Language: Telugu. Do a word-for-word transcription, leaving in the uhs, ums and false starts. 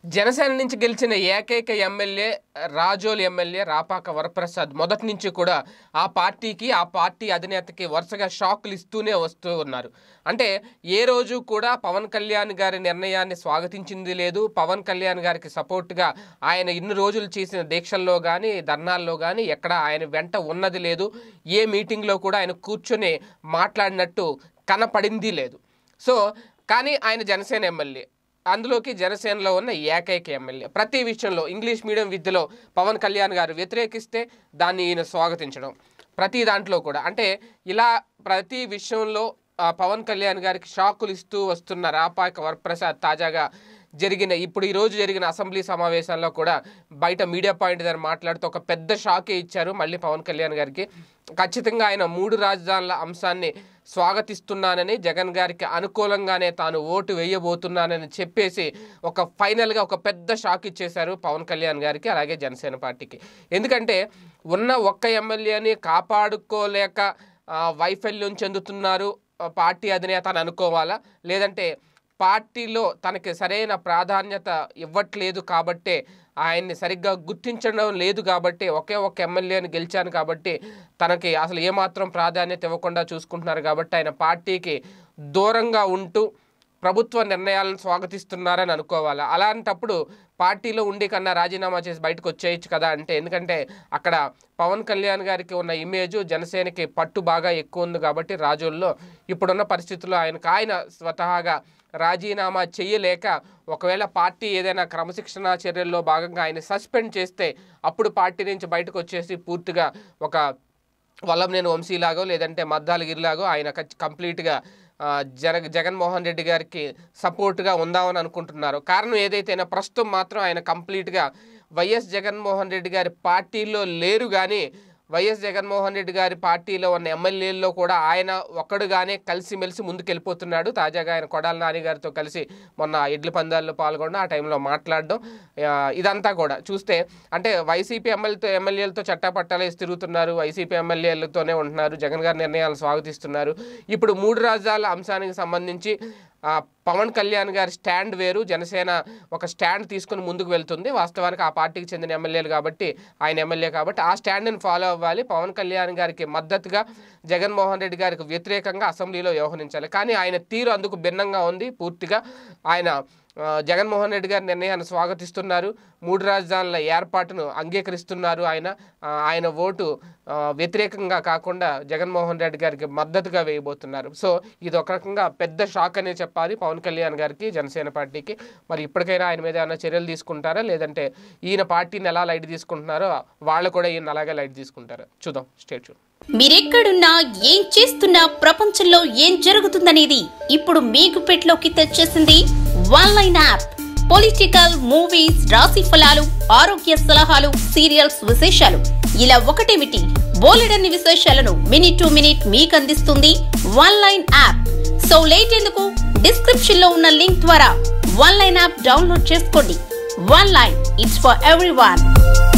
జనసేన నుంచి గెలిచిన ఏకైక ఎమ్మెల్యే రాజోల్ ఎమ్మెల్యే రాపాక వరప్రసాద్ మొదటి నుంచి కూడా ఆ పార్టీకి ఆ పార్టీ అధినేతకి వరుసగా షాకులు ఇస్తూనే వస్తూ ఉన్నారు. అంటే ఏ రోజు కూడా పవన్ కళ్యాణ్ గారి నిర్ణయాన్ని స్వాగతించింది లేదు. పవన్ కళ్యాణ్ గారికి సపోర్ట్గా ఆయన ఇన్ని రోజులు చేసిన దీక్షల్లో కానీ ధర్నాల్లో కానీ ఎక్కడ ఆయన వెంట ఉన్నది లేదు. ఏ మీటింగ్లో కూడా ఆయన కూర్చొని మాట్లాడినట్టు కనపడింది లేదు. సో కానీ ఆయన జనసేన ఎమ్మెల్యే, అందులోకి జనసేనలో ఉన్న ఏకైక ఎమ్మెల్యే. ప్రతి విషయంలో ఇంగ్లీష్ మీడియం విద్యలో పవన్ కళ్యాణ్ గారు వ్యతిరేకిస్తే దాన్ని ఈయన స్వాగతించడం, ప్రతి దాంట్లో కూడా అంటే ఇలా ప్రతి విషయంలో పవన్ కళ్యాణ్ గారికి షాకులు ఇస్తూ వస్తున్న రాపాక వరప్రసాద్ తాజాగా జరిగిన ఇప్పుడు ఈరోజు జరిగిన అసెంబ్లీ సమావేశాల్లో కూడా బయట మీడియా పాయింట్ దగ్గర మాట్లాడుతూ ఒక పెద్ద షాకే ఇచ్చారు మళ్ళీ పవన్ కళ్యాణ్ గారికి. ఖచ్చితంగా ఆయన మూడు రాజధానుల అంశాన్ని స్వాగతిస్తున్నానని, జగన్ గారికి అనుకూలంగానే తాను ఓటు వేయబోతున్నానని చెప్పేసి ఒక ఫైనల్గా ఒక పెద్ద షాక్ ఇచ్చేశారు పవన్ కళ్యాణ్ గారికి, అలాగే జనసేన పార్టీకి. ఎందుకంటే ఉన్న ఒక్క ఎమ్మెల్యేని కాపాడుకోలేక వైఫల్యం చెందుతున్నారు పార్టీ అధినేత అని అనుకోవాలా, లేదంటే పార్టీలో తనకి సరైన ప్రాధాన్యత ఇవ్వట్లేదు కాబట్టే, ఆయన్ని సరిగ్గా గుర్తించడం లేదు కాబట్టి, ఒకే ఒక్క ఎమ్మెల్యేని గెలిచాను కాబట్టి తనకి అసలు ఏమాత్రం ప్రాధాన్యత ఇవ్వకుండా చూసుకుంటున్నారు కాబట్టి ఆయన పార్టీకి దూరంగా ఉంటూ ప్రభుత్వ నిర్ణయాలను స్వాగతిస్తున్నారని అనుకోవాలి. అలాంటప్పుడు పార్టీలో ఉండి కన్నా రాజీనామా చేసి బయటకు వచ్చేయచ్చు కదా అంటే, ఎందుకంటే అక్కడ పవన్ కళ్యాణ్ గారికి ఉన్న ఇమేజ్ జనసేనకి పట్టు బాగా ఎక్కువ ఉంది కాబట్టి రాజోల్లో ఇప్పుడున్న పరిస్థితుల్లో ఆయనకు ఆయన స్వతహాగా రాజీనామా చేయలేక, ఒకవేళ పార్టీ ఏదైనా క్రమశిక్షణ చర్యల్లో భాగంగా ఆయన సస్పెండ్ చేస్తే అప్పుడు పార్టీ నుంచి బయటకు వచ్చేసి పూర్తిగా ఒక వల్లంనేని వంశీలాగో లేదంటే మద్దాలగిరిలాగో ఆయన కంప్లీట్గా జగ జగన్మోహన్ రెడ్డి గారికి సపోర్ట్గా ఉందామని అనుకుంటున్నారు. కారణం ఏదైతేనా ప్రస్తుతం మాత్రం ఆయన కంప్లీట్గా వైఎస్ జగన్మోహన్ రెడ్డి గారి పార్టీలో లేరు. కానీ వైఎస్ జగన్మోహన్ రెడ్డి గారి పార్టీలో ఉన్న ఎమ్మెల్యేల్లో కూడా ఆయన ఒక్కడుగానే కలిసిమెలిసి ముందుకెళ్ళిపోతున్నాడు. తాజాగా ఆయన కొడాల నాని గారితో కలిసి మొన్న ఎడ్ల పందాల్లో పాల్గొన్న ఆ టైంలో మాట్లాడడం, ఇదంతా కూడా చూస్తే అంటే వైసీపీ ఎమ్మెల్యేతో ఎమ్మెల్యేలతో చట్టాపట్టాలు వేసి తిరుగుతున్నారు, వైసీపీ ఎమ్మెల్యేలతోనే ఉంటున్నారు, జగన్ గారి నిర్ణయాలను స్వాగతిస్తున్నారు. ఇప్పుడు మూడు రాజధానుల అంశానికి సంబంధించి పవన్ కళ్యాణ్ గారి స్టాండ్ వేరు, జనసేన ఒక స్టాండ్ తీసుకుని ముందుకు వెళ్తుంది. వాస్తవానికి ఆ పార్టీకి చెందిన ఎమ్మెల్యేలు కాబట్టి, ఆయన ఎమ్మెల్యే కాబట్టి ఆ స్టాండ్ని ఫాలో అవ్వాలి. పవన్ కళ్యాణ్ గారికి మద్దతుగా, జగన్మోహన్ రెడ్డి గారికి వ్యతిరేకంగా అసెంబ్లీలో వ్యవహరించాలి. కానీ ఆయన తీరు అందుకు భిన్నంగా ఉంది. పూర్తిగా ఆయన జగన్మోహన్ రెడ్డి గారి నిర్ణయాన్ని స్వాగతిస్తున్నారు, మూడు రాజధానుల ఏర్పాటును అంగీకరిస్తున్నారు. ఆయన ఆయన ఓటు వ్యతిరేకంగా కాకుండా జగన్మోహన్ రెడ్డి గారికి మద్దతుగా వేయబోతున్నారు. సో ఇది ఒక రకంగా పెద్ద షాక్ అనే చెప్పాలి పవన్ కళ్యాణ్ గారికి, జనసేన పార్టీకి. మరి ఇప్పటికైనా ఆయన మీద ఏమైనా చర్యలు తీసుకుంటారా, లేదంటే ఈయన పార్టీని ఎలా లైట్ తీసుకుంటున్నారో వాళ్ళు కూడా ఈయన అలాగే లైట్ తీసుకుంటారా చూద్దాం. స్టేట్ చూద్దాం. మీరెక్కడున్నా ఏం చేస్తున్నా ప్రపంచంలో ఏం జరుగుతుందనేది ఇప్పుడు మీ గుప్పెట్లోకి తెచ్చేసింది one line app. Political, movies, రాశి ఫలాలు, ఆరోగ్య సలహాలు, సీరియల్స్ విశేషాలు ఇలా ఒకటేమిటి బోలెడన్ని విశేషాలను మినిట్ టు మినిట్ మీకు అందిస్తుంది one line app. So late ఎందుకు, డిస్క్రిప్షన్ లో ఉన్న లింక్ ద్వారా వన్ లైన్ యాప్ డౌన్లోడ్ చేసుకోండి. One line, it's for everyone.